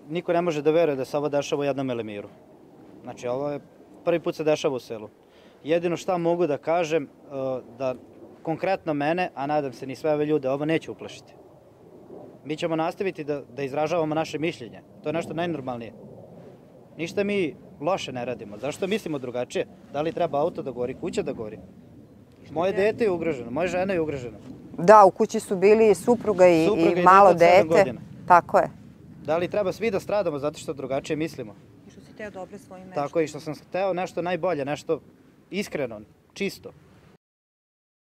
niko ne može da veruje da se ovo dešava u jednom Elemiru. Znači, ovo je prvi put se dešava u selu. Jedino šta mogu da kažem, da konkretno mene, a nadam se ni sve ove ljude, ovo neće uplašiti. Mi ćemo nastaviti da izražavamo naše mišljenje. To je nešto najnormalnije. Ništa mi loše ne radimo. Zašto mislimo drugačije? Da li treba auto da gori, kuća da gori? Moje dete je ugroženo, moja žena je ugrožena. Da, u kući su bili supruga i malo dete. Tako je. Da li treba svi da stradamo zato što drugačije mislimo? I što si teo dobro svojim meštom. Tako, i što sam hteo nešto najbolje, nešto iskreno, čisto.